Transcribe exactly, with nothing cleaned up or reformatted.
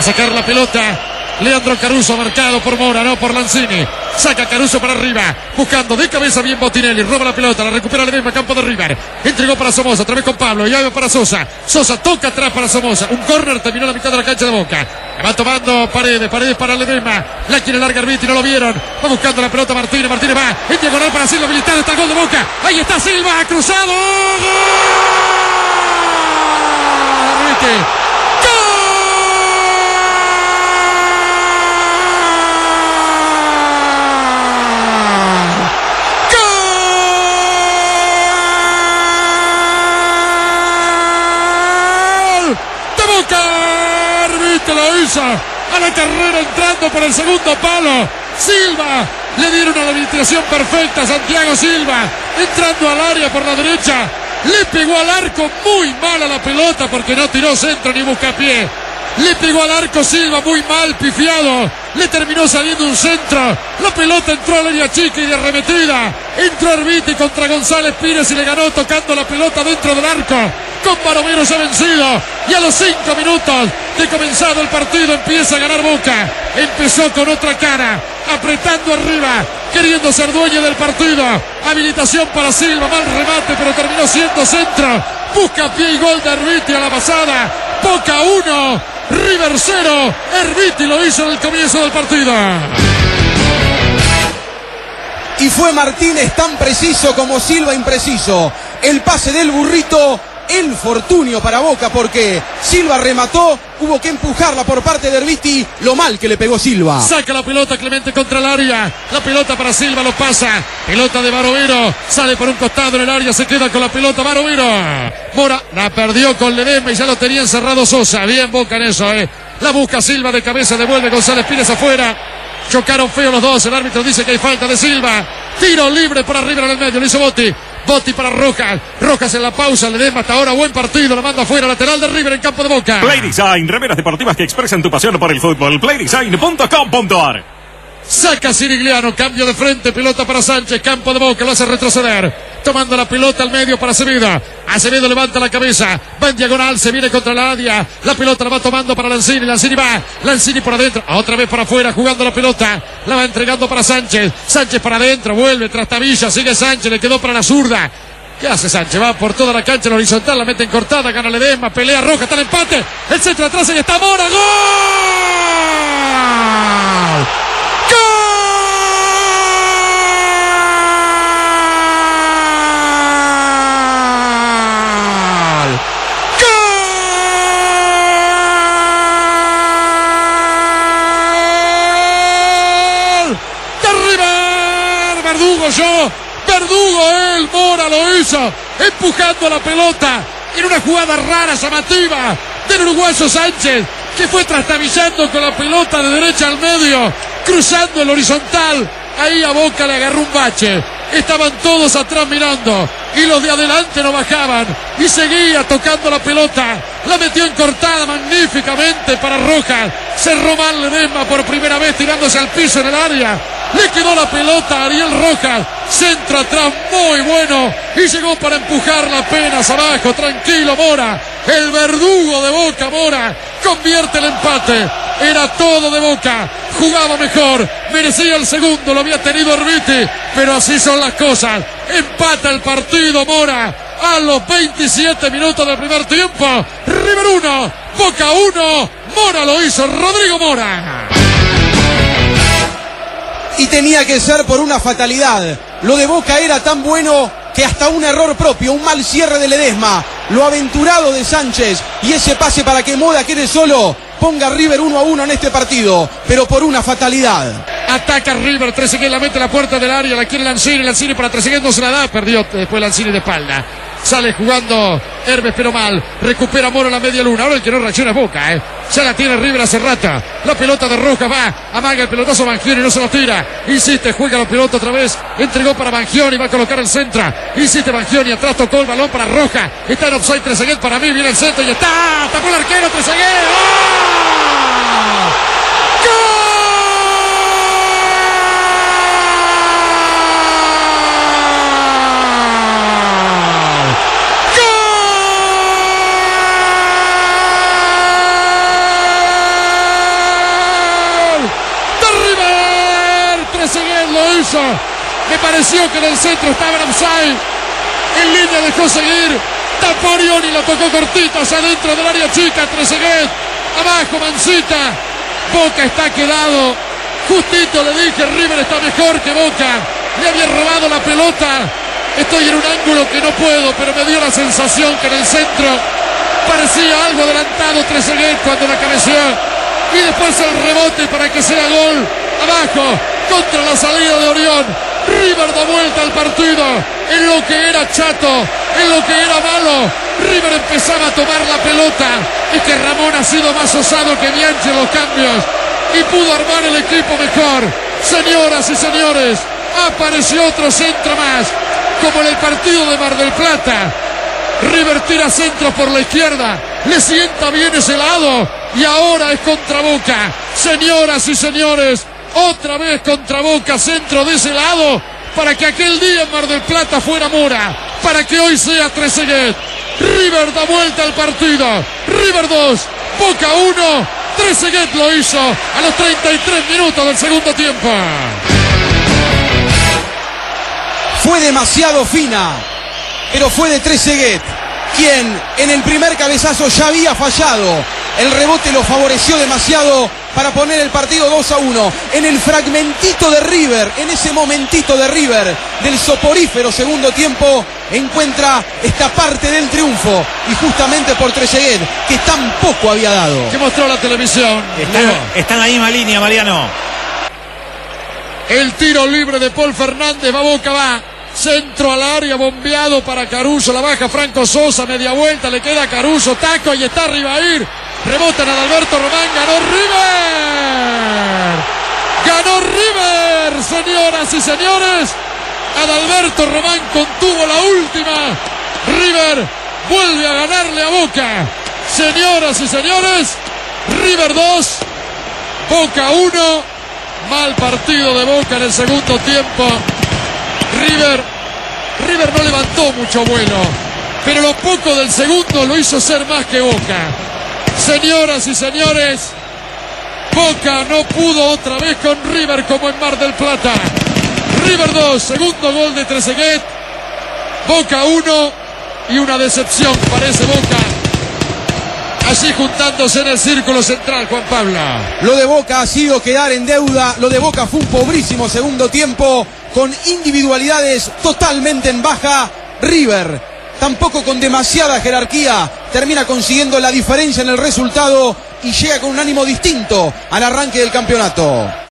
sacar la pelota. Leandro Caruso marcado por Mora, no por Lanzini. Saca Caruso para arriba, buscando de cabeza bien Botinelli. Roba la pelota, la recupera Ledesma, campo de River. Entregó para Somoza, otra vez con Pablo. Y ahí va para Sosa. Sosa toca atrás para Somoza. Un córner, terminó la mitad de la cancha de Boca. Va tomando Paredes, Paredes para Ledesma. La quiere larga Arviti, no lo vieron. Va buscando la pelota Martínez, Martínez va. En diagonal para Silva, habilitado, está el gol de Boca. Ahí está Silva, cruzado. ¡Gol! Arviti. Lo hizo a la carrera entrando por el segundo palo. Silva le dieron una habilitación perfecta a Santiago Silva entrando al área por la derecha. Le pegó al arco muy mal a la pelota porque no tiró centro ni buscapié. Le pegó al arco Silva muy mal, pifiado. Le terminó saliendo un centro. La pelota entró al área chica y de arremetida. Entró Arviti contra González Pires y le ganó tocando la pelota dentro del arco. Con Barovero ya vencido. Y a los cinco minutos de comenzado el partido empieza a ganar Boca. Empezó con otra cara, apretando arriba, queriendo ser dueño del partido. Habilitación para Silva, mal remate, pero terminó siendo centro. Busca pie y gol de Arviti a la pasada. Boca uno, River cero. Arviti lo hizo en el comienzo del partido. Y fue Martínez tan preciso como Silva impreciso. El pase del burrito, el fortunio para Boca porque Silva remató, hubo que empujarla por parte de Arviti, lo mal que le pegó Silva. Saca la pelota Clemente contra el área, la pelota para Silva, lo pasa, pelota de Barovero, sale por un costado en el área, se queda con la pelota Barovero. Mora la perdió con Ledesma y ya lo tenía encerrado Sosa, bien Boca en eso, eh. La busca Silva de cabeza, devuelve González Pires afuera. Chocaron feo los dos, el árbitro dice que hay falta de Silva. Tiro libre para River en el medio, lo hizo Botti. Botti para Rojas, Rojas en la pausa, Ledesma hasta ahora, buen partido, la manda afuera, lateral de River en campo de Boca. Play Design, remeras deportivas que expresan tu pasión por el fútbol. play design punto com punto a r. Saca Sirigliano, cambio de frente, pelota para Sánchez, campo de Boca, lo hace retroceder. Tomando la pelota al medio para Acevedo. Acevedo levanta la cabeza, va en diagonal, se viene contra la área. La pelota la va tomando para Lanzini, Lanzini va, Lanzini por adentro, otra vez para afuera, jugando la pelota. La va entregando para Sánchez, Sánchez para adentro, vuelve tras Tavilla, sigue Sánchez, le quedó para la zurda. ¿Qué hace Sánchez? Va por toda la cancha en horizontal, la mete en cortada, gana Ledesma, pelea Roja, está el empate. El centro atrás y está Mora, ¡gol! ¡Gol! Verdugo yo, Verdugo él, Mora lo hizo, empujando la pelota en una jugada rara, llamativa del uruguayo Sánchez, que fue trastabillando con la pelota de derecha al medio, cruzando el horizontal. Ahí a Boca le agarró un bache. Estaban todos atrás mirando y los de adelante no bajaban y seguía tocando la pelota. La metió en cortada magníficamente para Rojas. Cerró mal Ledesma por primera vez tirándose al piso en el área. Le quedó la pelota a Ariel Rojas. Centro atrás muy bueno y llegó para empujarla apenas abajo. Tranquilo Mora. El verdugo de Boca, Mora, convierte el empate. Era todo de Boca. Jugaba mejor. Merecía el segundo. Lo había tenido Arviti. Pero así son las cosas. Empata el partido Mora a los veintisiete minutos del primer tiempo. River uno, Boca uno. Mora lo hizo. Rodrigo Mora. Y tenía que ser por una fatalidad. Lo de Boca era tan bueno que hasta un error propio, un mal cierre de Ledesma, lo aventurado de Sánchez y ese pase para que Mora quede solo, ponga a River uno a uno en este partido, pero por una fatalidad. Ataca River, Trezeguet la mete a la puerta del área, la quiere Lanzini, Lanzini para Trezeguet, no se la da, perdió después Lanzini de espalda. Sale jugando Hermes pero mal, recupera Mora en la media luna, ahora el que no reacciona es Boca, eh. Ya la tiene River hace rato, la pelota de Rojas va, amaga el pelotazo Banchioni, no se lo tira, insiste, juega la pelota otra vez, entregó para Banchioni, va a colocar el centro, insiste Banchioni, atrás tocó el balón para Rojas, está en offside Trezeguet para mí, viene el centro y está, tapó el arquero Trezeguet, ¡oh! ¡Gol! hizo. Me pareció que en el centro estaba en offside. En línea dejó seguir. Tapó Orión y la tocó cortita hacia adentro del área chica. Trezeguet. Abajo Mancita. Boca está quedado. Justito le dije, River está mejor que Boca. Le había robado la pelota. Estoy en un ángulo que no puedo, pero me dio la sensación que en el centro parecía algo adelantado Trezeguet cuando la cabeceó. Y después el rebote para que sea gol. Abajo, contra la salida de Orión. River da vuelta al partido. En lo que era chato, en lo que era malo, River empezaba a tomar la pelota. Es que Ramón ha sido más osado que Bianchi en los cambios y pudo armar el equipo mejor. Señoras y señores, apareció otro centro más, como en el partido de Mar del Plata. River tira centro por la izquierda, le sienta bien ese lado y ahora es contra Boca. Señoras y señores, otra vez contra Boca, centro de ese lado, para que aquel día en Mar del Plata fuera Mora, para que hoy sea Trezeguet. River da vuelta al partido. River dos, Boca uno. Trezeguet lo hizo a los treinta y tres minutos del segundo tiempo. Fue demasiado fina, pero fue de Trezeguet, quien en el primer cabezazo ya había fallado. El rebote lo favoreció demasiado para poner el partido dos a uno. En el fragmentito de River, en ese momentito de River, del soporífero segundo tiempo, encuentra esta parte del triunfo. Y justamente por Trezeguet, que tampoco había dado. Que mostró la televisión. Está, está en la misma línea, Mariano. El tiro libre de Paul Fernández, va Boca, va. Centro al área, bombeado para Caruso, la baja Franco Sosa, media vuelta, le queda Caruso, taco y está Ribair. Rebotan a Adalberto Román, ganó River. Ganó River, señoras y señores. Adalberto Román contuvo la última. River vuelve a ganarle a Boca. Señoras y señores, River dos, Boca uno. Mal partido de Boca en el segundo tiempo. River, River no levantó mucho vuelo, pero lo poco del segundo lo hizo ser más que Boca. Señoras y señores, Boca no pudo otra vez con River como en Mar del Plata. River dos, segundo gol de Trezeguet. Boca uno y una decepción parece Boca. Así juntándose en el círculo central, Juan Pablo. Lo de Boca ha sido quedar en deuda. Lo de Boca fue un pobrísimo segundo tiempo, con individualidades totalmente en baja. River, tampoco con demasiada jerarquía, termina consiguiendo la diferencia en el resultado y llega con un ánimo distinto al arranque del campeonato.